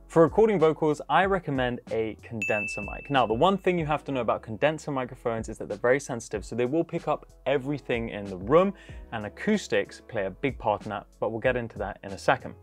For recording vocals, I recommend a condenser mic. Now, the one thing you have to know about condenser microphones is that they're very sensitive, so they will pick up everything in the room, and acoustics play a big part in that, but we'll get into that in a second.